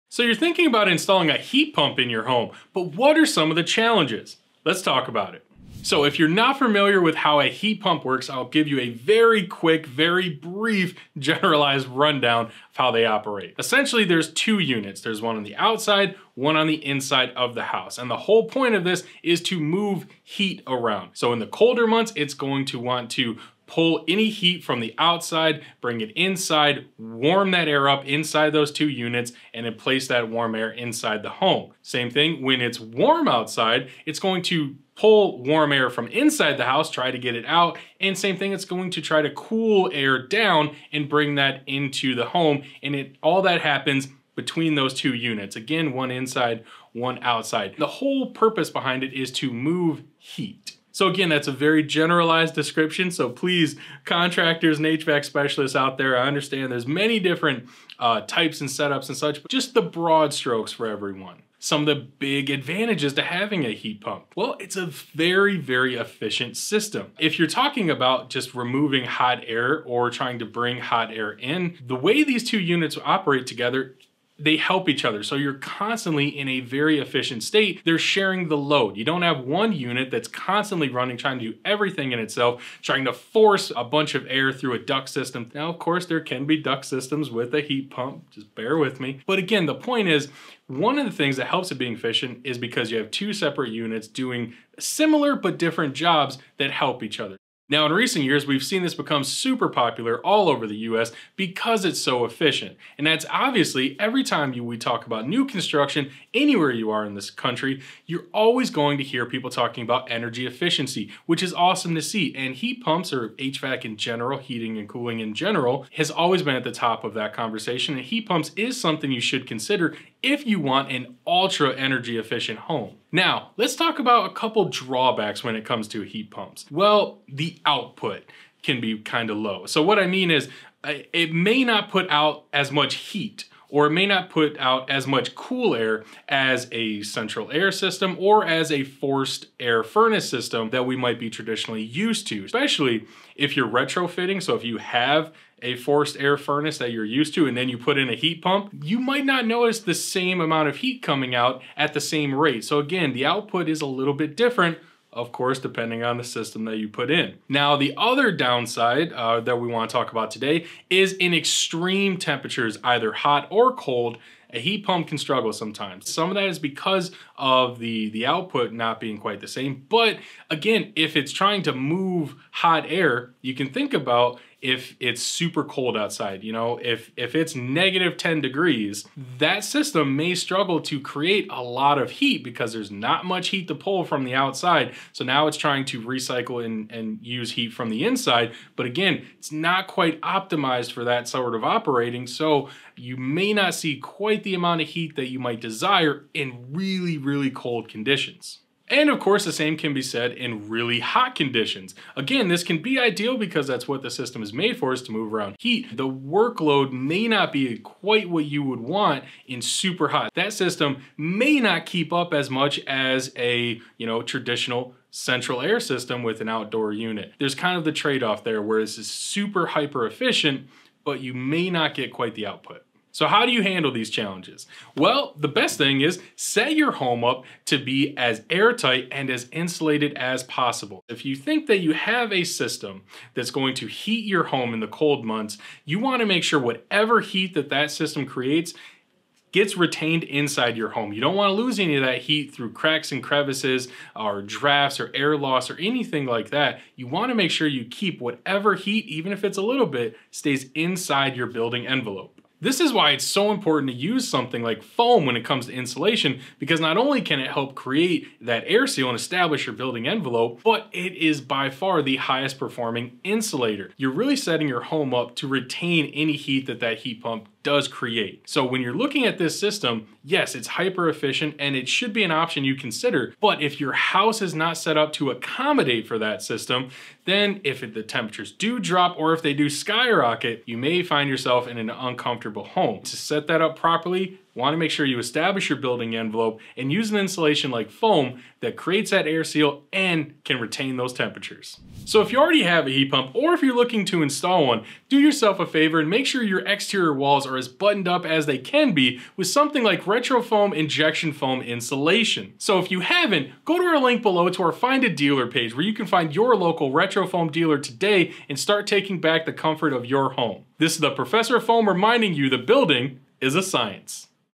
So you're thinking about installing a heat pump in your home, but what are some of the challenges? Let's talk about it. So if you're not familiar with how a heat pump works, I'll give you a very quick, very brief, generalized rundown of how they operate. Essentially, there's two units. There's one on the outside, one on the inside of the house. And the whole point of this is to move heat around. So in the colder months, it's going to want to pull any heat from the outside, bring it inside, warm that air up inside those two units, and then place that warm air inside the home. Same thing, when it's warm outside, it's going to pull warm air from inside the house, try to get it out, and same thing, it's going to try to cool air down and bring that into the home, and all that happens between those two units. Again, one inside, one outside. The whole purpose behind it is to move heat. So again, that's a very generalized description, so please, contractors and HVAC specialists out there, I understand there's many different types and setups and such, but just the broad strokes for everyone. Some of the big advantages to having a heat pump. Well, it's a very, very efficient system. If you're talking about just removing hot air or trying to bring hot air in, the way these two units operate together, they help each other. So you're constantly in a very efficient state. They're sharing the load. You don't have one unit that's constantly running, trying to do everything in itself, trying to force a bunch of air through a duct system. Now, of course, there can be duct systems with a heat pump, just bear with me. But again, the point is, one of the things that helps it being efficient is because you have two separate units doing similar but different jobs that help each other. Now, in recent years, we've seen this become super popular all over the US because it's so efficient. And that's obviously, every time we talk about new construction, anywhere you are in this country, you're always going to hear people talking about energy efficiency, which is awesome to see. And heat pumps, or HVAC in general, heating and cooling in general, has always been at the top of that conversation. And heat pumps is something you should consider if you want an ultra energy efficient home. Now, let's talk about a couple drawbacks when it comes to heat pumps. Well, the output can be kind of low. So what I mean is, it may not put out as much heat, or it may not put out as much cool air as a central air system or as a forced air furnace system that we might be traditionally used to, especially if you're retrofitting. So if you have a forced air furnace that you're used to and then you put in a heat pump, you might not notice the same amount of heat coming out at the same rate. So again, the output is a little bit different, of course, depending on the system that you put in. Now, the other downside that we want to talk about today is in extreme temperatures, either hot or cold, a heat pump can struggle sometimes. Some of that is because of the output not being quite the same. But again, if it's trying to move hot air, you can think about if it's super cold outside, you know, if it's negative 10 degrees, that system may struggle to create a lot of heat because there's not much heat to pull from the outside. So now it's trying to recycle and use heat from the inside. But again, it's not quite optimized for that sort of operating. So you may not see quite the amount of heat that you might desire in really, really cold conditions. And of course, the same can be said in really hot conditions. Again, this can be ideal because that's what the system is made for, is to move around heat. The workload may not be quite what you would want in super hot. That system may not keep up as much as a, traditional central air system with an outdoor unit. There's kind of the trade-off there, where this is super hyper efficient, but you may not get quite the output. So how do you handle these challenges? Well, the best thing is set your home up to be as airtight and as insulated as possible. If you think that you have a system that's going to heat your home in the cold months, you want to make sure whatever heat that system creates gets retained inside your home. You don't want to lose any of that heat through cracks and crevices or drafts or air loss or anything like that. You want to make sure you keep whatever heat, even if it's a little bit, stays inside your building envelope. This is why it's so important to use something like foam when it comes to insulation, because not only can it help create that air seal and establish your building envelope, but it is by far the highest performing insulator. You're really setting your home up to retain any heat that heat pump does create. So when you're looking at this system, yes, it's hyper efficient and it should be an option you consider. But if your house is not set up to accommodate for that system, then if the temperatures do drop or if they do skyrocket, you may find yourself in an uncomfortable home. To set that up properly, want to make sure you establish your building envelope and use an insulation like foam that creates that air seal and can retain those temperatures. So if you already have a heat pump, or if you're looking to install one, do yourself a favor and make sure your exterior walls are as buttoned up as they can be with something like RetroFoam injection foam insulation. So if you haven't, go to our link below to our Find a Dealer page where you can find your local RetroFoam dealer today and start taking back the comfort of your home. This is the Professor of Foam reminding you that building is a science.